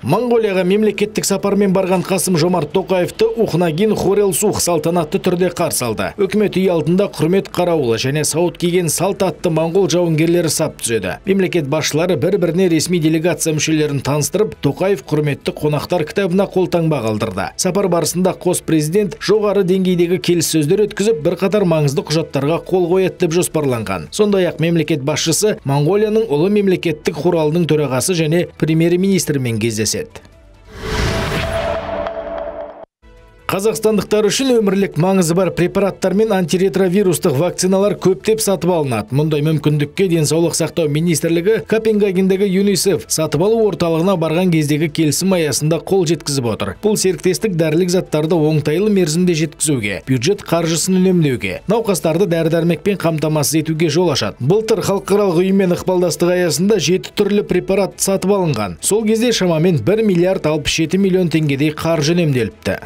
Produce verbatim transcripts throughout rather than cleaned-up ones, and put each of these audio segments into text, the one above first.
Монголияға мемлекеттік сапармен барған Қасым-Жомарт Тоқаевты Ухнагин Хорелсух салтанатты түрде қарсы алды. Үкімет үй алдында құрмет қарауылы және сауыт киген салт атты моңғол жауынгерлері сап түзеді. Мемлекет басшылары бір-біріне ресми делегация мүшелерін таныстырып, Тоқаев құрметті қонақтар кітабына қолтаңба қалдырды. Сапар барысында қос президент жоғары деңгейдегі келіссөздер өткізіп, бірқатар маңызды құжаттарға қол қояды деп жоспарланған. Сондай-ақ мемлекет басшысы Монголияның ұлы мемлекеттік хуралының төрағасы және премьер-министрімен кездеседі. Қазақстандықтар үшін өмірлік маңызы бар препараттар мен антиретровирустық вакциналар көптеп сатып алынады. Мұндай мүмкіндікке денсаулық сақтау министрлігі Копенгагендегі ЮНИСЕФ сатып алу орталығына барған кездегі келісім аясында қол жеткізіп отыр. Бұл серіктестік дәрілік заттарды оңтайлы мерзімде жеткізуге, бюджет қаржысын үнемдеуге, науқастарды дәрі-дәрмекпен қамтамасыз етуге жол ашады. Былтыр халықаралық ұйыммен ықпалдастық аясында жеті түрлі препарат сатып алынған. Сол кезде шамамен бір миллиард алпыс жеті миллион теңгедей қаржы үнемделіпті.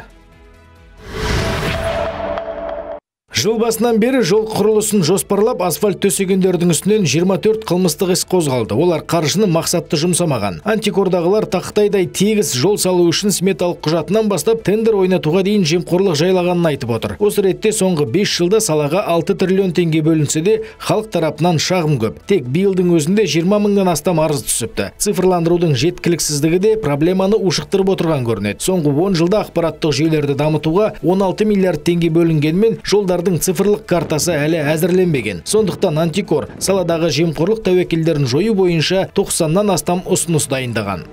Жыл басынан бері жол құрылысын жоспарлап, асфальт төсегендердің үстінен жиырма төрт қылмыстық іс қозғалды. Олар қаржыны мақсатты жұмсамаған. Антикордағылар тақтайдай тегіс жол салу үшін сметалық құжатынан бастап тендер ойнатуға дейін жемқорлық жайлағанын айтып отыр. Осы ретте соңғы бес жылда салаға алты триллион теңге бөлінсе де, халық тарапынан шағым көп. Тек биылдың өзінде жиырма мыңнан астам арыз түсіпті. Цифрландырудың жеткіліксіздігі де проблеманы ушықтырып отырған көрінеді. Соңғы он жылда ақпараттық жүйелерді дамытуға он алты миллиард теңге бөлінгенмен, жолдар цифрлық картасы әлі әзірленбеген. Сондықтан Антикор саладағы жемқорлық тәуекелдерін жою бойынша тоқсаннан астам ұсыныс дайындаған.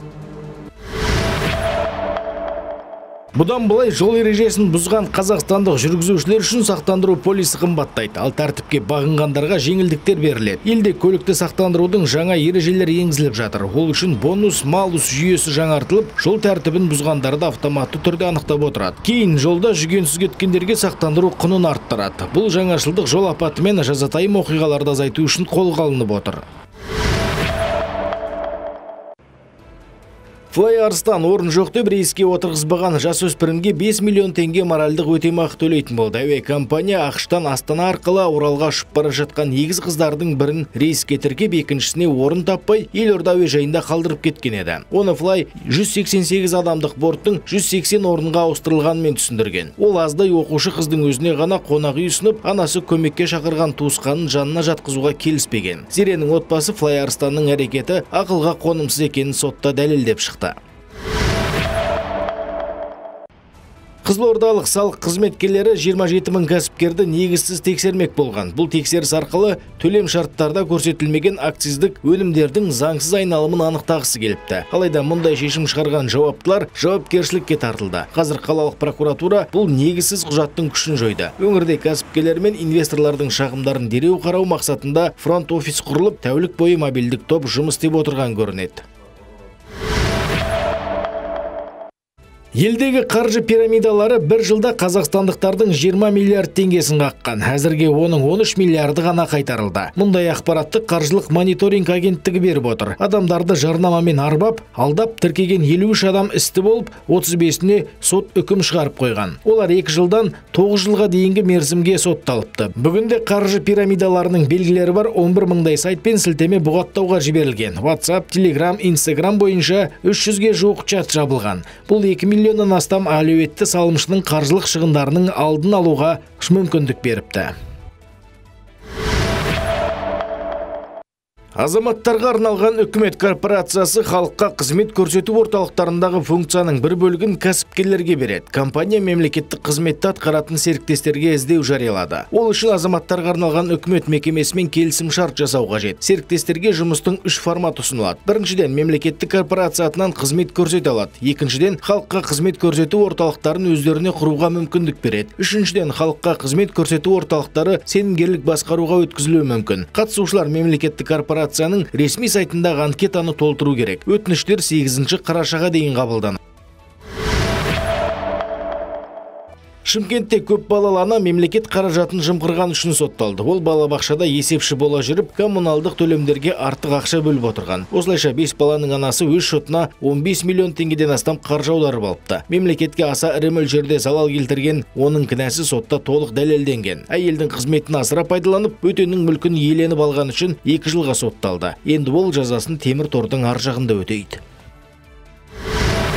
Бұдан былай жол ережесін бұзған қазақстандық жүргізушілер үшін сақтандыру полисі қымбаттайды, ал тәртіпке бағынғандарға жеңілдіктер беріледі. Елде көлікті сақтандырудың жаңа ережелері енгізіліп жатыр. Ол үшін бонус малус жүйесі жаңартылып, жол тәртібін бұзғандарды автоматты түрде анықтап отырады. Кейін жолда жүгенсіз кеткендерге сақтандыру құнын арттырады. Бұл жаңашылдық жол апаты мен жазатайым оқиғаларды азайту үшін қолға алынып отыр. Флай Арыстан орын жоқ деп рейске отырғызбаған жасөспірімге бес миллион теңге моральдық өтемақы төлейтін болды. Әуе компания ақштан Астана арқылы Оралға ұшып бара жатқан егіз қыздардың бірін рейске тіркеп, екіншісіне орын таппай, Елорда әуежайында қалдырып кеткен еді. Оны Флай жүз сексен сегіз адамдық борттың жүз сексен орынға ауыстырылғанымен түсіндірген. Ол аздай оқушы қыздың өзіне ғана қонақ үй ұсынып, анасы көмекке шақырған туысқанын жанына жатқызуға келіспеген. Зеренің отбасы Флай Арыстанның әрекеті ақылға қонымсыз екенін сотта дәлелдеп шықты. Қызылордалық салық қызметкерлері жиырма жеті мың кәсіпкерді негізсіз тексермек болған. Бұл тексеріс арқылы төлем шарттарда көрсетілмеген акциздік өнімдердің заңсыз айналымын анықтағысы келіпті. Алайда мұндай шешім шығарған жауаптылар жауапкершілікке тартылды. Қазір қалалық прокуратура бұл негізсіз құжаттың күшін жойды. Өңірде кәсіпкерлер мен инвесторлардың шағымдарын дереу қарау мақсатында фронт офис құрылып, тәулік бойы мобильдік топ жұмыс істеп отырған көрінеді. Елдегі қаржы пирамидалары бір жылда қазақстандықтардың жиырма миллиард теңгесін қаққан. Әзірге оның он үш миллиарды ғана қайтарылды. Мұндай ақпаратты қаржылық мониторинг агенттігі беріп отыр. Адамдарды жарнамамен арбап, алдап тіркеген елу үш адам істі болып, отыз бесіне сот үкім шығарып қойған. Олар екі жылдан тоғыз жылға дейінгі мерзімге сотталыпты. Бүгінде қаржы пирамидаларының белгілері бар он бір мыңдай сайт пен сілтеме бұғаттауға жіберілген. WhatsApp, Telegram, Instagram бойынша үш жүзге жуық чат жабылған. Бұл екі миллионнан астам әлеуетті салымшының қаржылық шығындарының алдын алуға мүмкіндік беріпті. Азаматтарға арналған үкімет корпорациясы халыққа қызмет көрсету орталықтарындағы функцияның бір бөлігін кәсіпкерлерге береді. Компания мемлекеттік қызметті атқаратын серіктестерге іздеу жариялады. Ол үшін азаматтарға арналған үкімет мекемесімен келісім шарт жасау қажет. Серіктестерге жұмыстың үш формат ұсынылады. Біріншіден, мемлекеттік корпорация атынан қызмет көрсете алады. Екіншіден, халыққа қызмет көрсету орталықтарын өздеріне құруға мүмкіндік береді. Үшіншіден, халыққа қызмет көрсету орталықтары сенімгерлік басқаруға өткізілуі мүмкін. Қатысушылар мемлекеттік корпорация ресми сайтындағы анкетаны толтыру керек. Өтініштер сегізінші қарашаға дейін қабылданады. Шымкентте көп балалы ана мемлекет қаражатын жымқырған үшін сотталды. Ол балабақшада есепші бола жүріп, коммуналдық төлемдерге артық ақша бөліп отырған. Осылайша бес баланың анасы өз шотына он бес миллион теңгеден астам қаржы аударып алыпты. Мемлекетке аса ірі мөлшерде залал келтірген, оның кінәсі сотта толық дәлелденген. Әйелдің қызметін асыра пайдаланып, бөтеннің мүлкін иеленіп алған үшін екі жылға сотталды. Енді ол жазасын темір тордың ар жағында өтейді.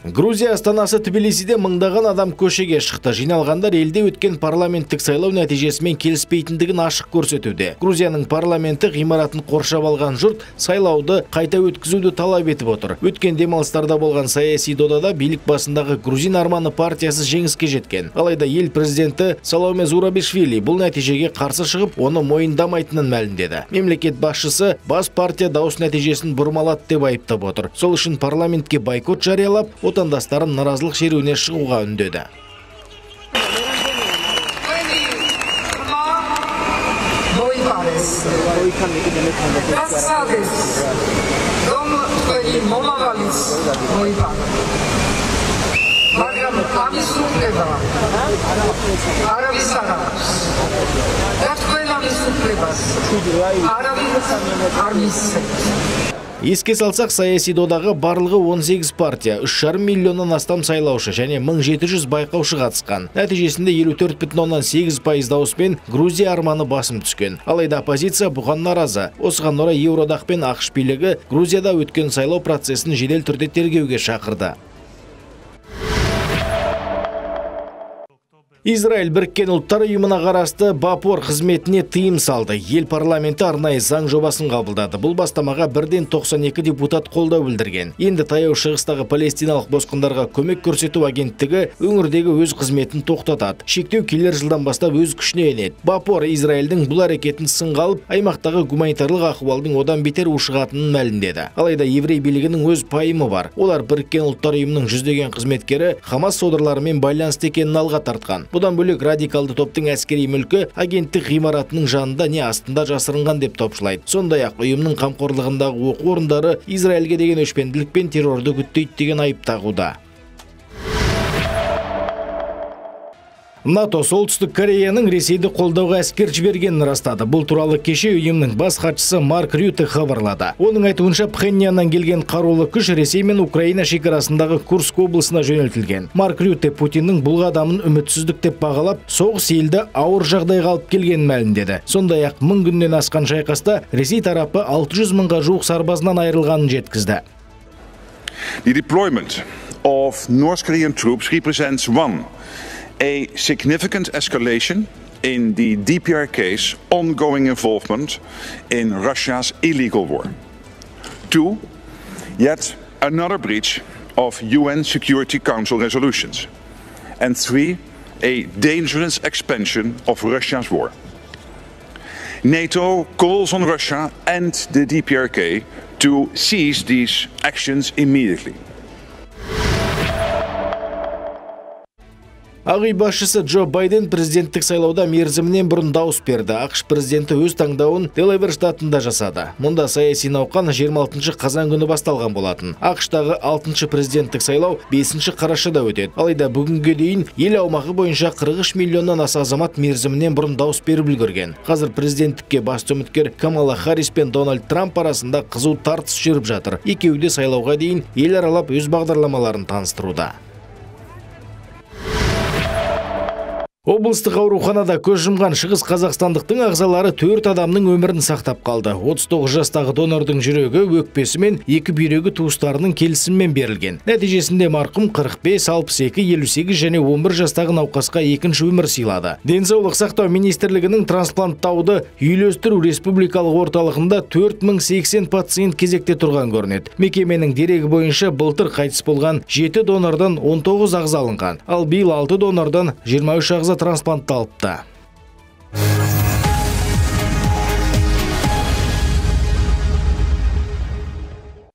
Грузия астанасы Тбилисиде мыңдаған адам көшеге шықты. Жиналғандар елде өткен парламенттік сайлау нәтижесімен келіспейтіндігін ашық көрсетуде. Грузияның парламенті ғимаратын қоршап алған жұрт сайлауды қайта өткізуді талап етіп отыр. Өткен демалыстарда болған саяси додада билік басындағы Грузин арманы партиясы жеңіске жеткен. Алайда ел президенті Саломе Зурабишвили бұл нәтижеге қарсы шығып, оны мойындамайтынын мәлімдеді. Мемлекет басшысы бас партия дауыс нәтижесін бұрмалады деп айыптап отыр. Сол үшін парламентке бойкот жариялап, отандастарын наразылық шеруіне шығуға үндеді. Еске салсақ, саяси додаға барлығы он сегіз партия, үш жарым миллионнан астам сайлаушы және мың жеті жүз байқаушы қатысқан. Нәтижесінде елу төрт бүтін оннан сегіз пайыз дауыспен Грузия арманы басым түскен. Алайда оппозиция бұған наразы. Осыған орай Еуроодақ пен ақш билігі Грузияда өткен сайлау процесін жедел түрде тергеуге шақырды. Израиль біріккен ұлттар ұйымына қарасты Бапор қызметіне тыйым салды. Ел парламенті арнайы заң жобасын қабылдады. Бұл бастамаға бірден тоқсан екі депутат қолдау білдірген. Енді таяу шығыстағы палестиналық босқындарға көмек көрсету агенттігі өңірдегі өз қызметін тоқтатады. Шектеу келер жылдан бастап өз күшіне енеді. Бапор Израильдің бұл әрекетін сынға алып, аймақтағы гуманитарлық ахуалдың одан бетер ушығатынын мәлімдеді. Алайда еврей билігінің өз пайымы бар. Олар біріккен ұлттар ұйымының жүздеген қызметкері Хамас содырларымен байланысты екенін алға тартқан. Бұдан бөлек радикалды топтың әскери мүлкі агенттік ғимаратының жанында не астында жасырынған деп топшылайды. Сондай-ақ ұйымның қамқорлығындағы оқу орындары Израильге деген өшпенділік пен террорды күттейді деген айып тағуда. НАТО солтүстік Кореяның Ресейді қолдауға әскер жібергенін растады. Бұл туралы кеше ұйымның бас хатшысы Марк Рюте хабарлады. Оның айтуынша Пхеньяннан келген қарулы күш Ресей мен Украина шекарасындағы Курск облысына жөнелтілген. Марк Рюте Путиннің бұл қадамын үмітсіздік деп бағалап, соғыс елді ауыр жағдайға алып келгенін мәлімдеді. Сондай-ақ мың күннен асқан шайқаста Ресей тарапы алты жүз мыңға жуық сарбазынан айырылғанын жеткізді. The deployment of North Korean troops represents one, a significant escalation in the D P R K's ongoing involvement in Russia's illegal war. Two, yet another breach of U N Security Council resolutions. And three, a dangerous expansion of Russia's war. NATO calls on Russia and the D P R K to cease these actions immediately. Ақ үй басшысы Джо Байден президенттік сайлауда мерзімінен бұрын дауыс берді. ақш президенті өз таңдауын Делавэр штатында жасады. Мұнда саяси науқан жиырма алтыншы қазан күні басталған болатын. ақштағы алтыншы президенттік сайлау бесінші қарашада өтеді. Алайда бүгінге дейін ел аумағы бойынша қырық үш миллионнан аса азамат мерзімінен бұрын дауыс беріп үлгерген. Қазір президенттікке басты үміткер Камала Харрис пен Дональд Трамп арасында қызу тартыс жүріп жатыр. Екеуі де сайлауға дейін ел аралап өз бағдарламаларын таныстыруда. Облыстық ауруханада көз жұмған шығыс қазақстандықтың ағзалары төрт адамның өмірін сақтап қалды. отыз тоғыз жастағы донордың жүрегі, өкпесі мен екі бүйрегі туыстарының келісімімен берілген. Нәтижесінде марқұм қырық бес, алпыс екі, елу сегіз және он бір жастағы науқасқа екінші өмір сыйлады. Денсаулық сақтау министрлігінің транспланттауды үйлестіру республикалық орталығында төрт мың сексен пациент кезекте тұрған көрінеді. Мекеменің дерегі бойынша былтыр қайтыс болған жеті донордан он тоғыз ағза алынған, ал биыл алты донордан жиырма үш ағза трансплантталыпты.